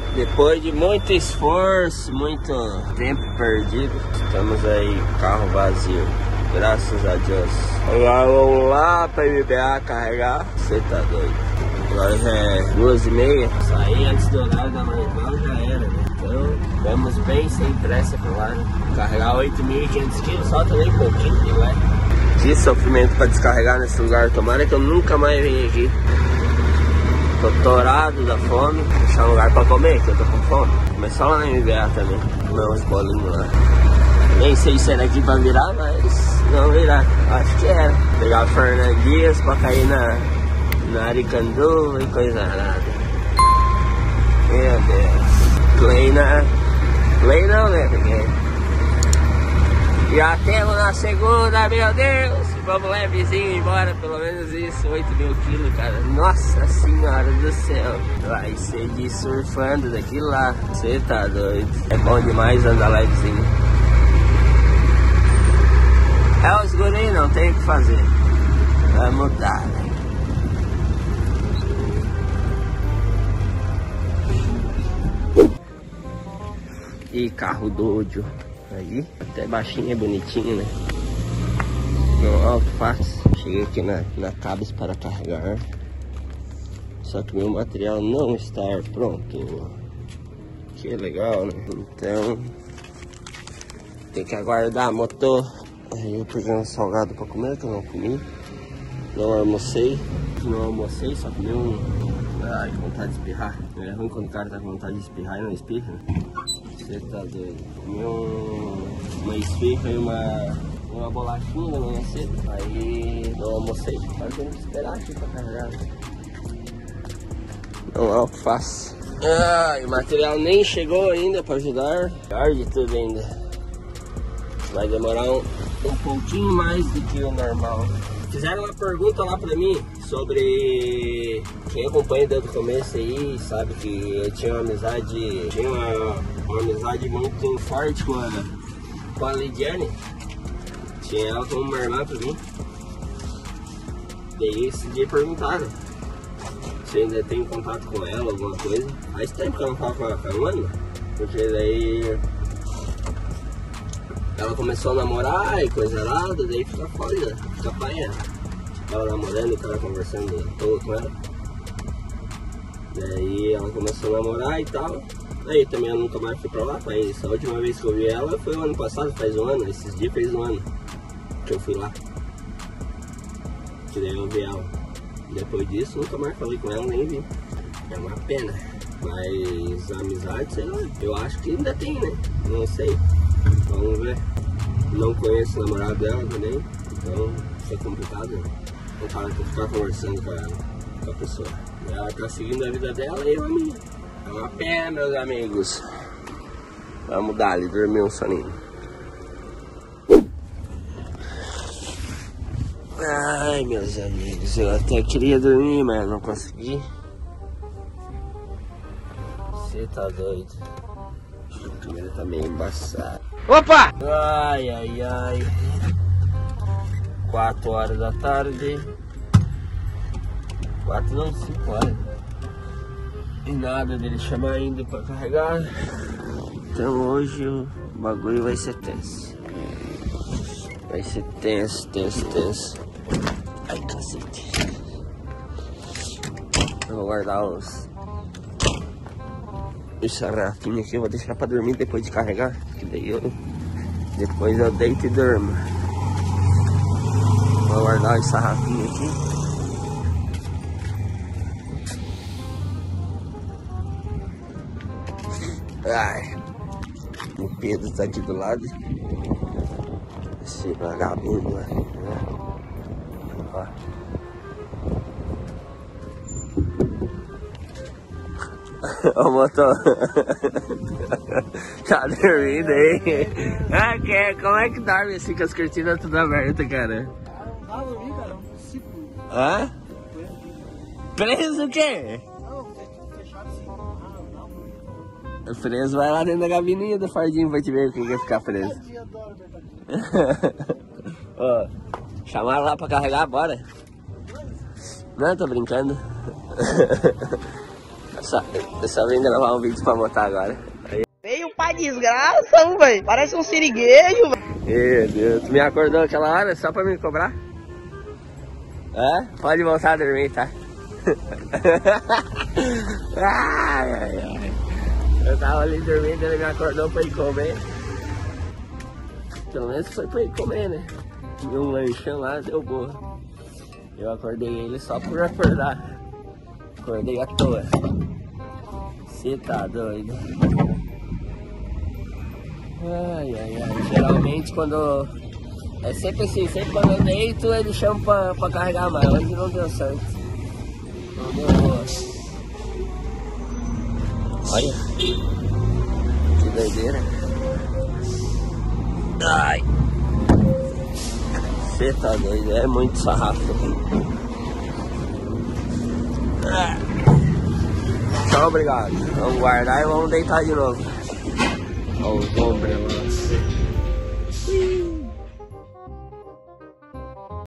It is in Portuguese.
Depois de muito esforço, muito tempo perdido, estamos aí, carro vazio, graças a Deus. Agora vamos lá pra MBA carregar. Você tá doido? Agora já é 2h30. Sair antes do horário da manhã já era, né? Então vamos bem sem pressa pra lá, né? Carregar 8.500 quilos, só também um pouquinho de leve. Que sofrimento pra descarregar nesse lugar. Tomara que eu nunca mais venha aqui. Tô torado da fome. Deixar um lugar pra comer, que eu tô com fome. Mas só lá na MBA também. Comer uns bolinhos lá. Nem sei se era aqui pra virar, mas não virar. Acho que era. Pegar Fernandias pra cair na Aricanduva e coisa nada. Meu Deus. Play não, né? Porque já temos na segunda, meu Deus. Vamos levezinho embora, pelo menos isso. 8.000 quilos, cara. Nossa senhora do céu. Vai ser de surfando daqui lá. Você tá doido. É bom demais andar levezinho. É os guri, não tem o que fazer. Vai mudar, né? E carro doido. Aí, até baixinho, é bonitinho, né? Não, alto fácil. Cheguei aqui na cabos para carregar. Só que meu material não está pronto. Que legal, né? Então tem que aguardar motor. Aí eu peguei um salgado para comer, que eu não comi. Não almocei, só comi Ai, que vontade de espirrar. É ruim quando o cara tá com vontade de espirrar e não espirra, né? Você tá doido. Comi uma esfirra e uma bolachinha na manhã cedo. Aí não almocei. Agora tem que esperar aqui pra carregar. Não é o que faço. O material nem chegou ainda pra ajudar. Pior de tudo ainda. Vai demorar um pouquinho mais do que o normal. Fizeram uma pergunta lá pra mim sobre quem acompanha desde o começo aí, sabe que eu tinha uma amizade, uma amizade muito forte com a Lidiane. Tinha ela como uma irmã pra mim. Daí esse dia perguntaram se ainda tem contato com ela, alguma coisa. Faz tempo que eu não falo com ela, faz um ano. Porque daí ela começou a namorar e coisa errada, daí fica fora, fica paia. Tava namorando e tava conversando todo com ela. Daí ela começou a namorar e tal. Aí também eu nunca mais fui pra lá, mas a última vez que eu vi ela foi o ano passado, faz um ano, esses dias fez um ano que eu fui lá. Que daí eu vi ela. Depois disso nunca mais falei com ela, nem vi. É uma pena. Mas a amizade, sei lá, eu acho que ainda tem, né? Não sei. Vamos ver. Não conheço o namorado dela também, então isso é complicado, né? O cara tem que ficar conversando com a pessoa. Ela tá seguindo a vida dela e eu a minha. É uma pena, meus amigos. Vamos dar ali, dormir um soninho. Ai, meus amigos, eu até queria dormir, mas não consegui. Você tá doido. A câmera tá meio embaçada. Opa! Ai, ai, ai. 4 horas da tarde. 4 não, 5 horas. E nada dele chamar ainda pra carregar. Então hoje o bagulho vai ser tenso. Vai ser tenso, tenso, tenso. Ai, cacete. Eu vou guardar essa garrafinha aqui, eu vou deixar pra dormir depois de carregar. Que daí depois eu deito e durmo. Vou guardar essa garrafinha aqui. Ai, o Pedro tá aqui do lado. Esse vagabundo, né? Ó. O motor tá dormindo aí. Como é que dorme assim com as cortinas tudo abertas, cara? Não dormi, cara, não consigo. Hã? Preso o quê? Não, fechado assim. Não. Preso vai lá dentro da gabininha do fardinho pra te ver quem quer ficar preso. Ó, chamaram lá pra carregar, bora. Não, tô brincando. Só vim gravar um vídeo pra botar agora. Aí. Veio pai desgraça, velho. Parece um siriguejo, velho. Meu Deus, tu me acordou aquela hora só pra me cobrar? É? Pode voltar a dormir, tá? Ai, ai, ai. Eu tava ali dormindo, ele me acordou pra ir comer. Pelo menos foi pra ir comer, né? Comi um lanchão lá, deu boa. Eu acordei ele só por acordar. Acordei à toa. Você tá doido? Ai, ai, ai. Geralmente quando... É sempre assim, sempre quando eu deito ele chama pra carregar mais. Hoje não deu certo. Não deu boa. Olha. Que doideira. Ai. Você tá doido, é muito sarrafo. Tchau, obrigado. Vamos guardar e vamos deitar de novo. Olha os ombros.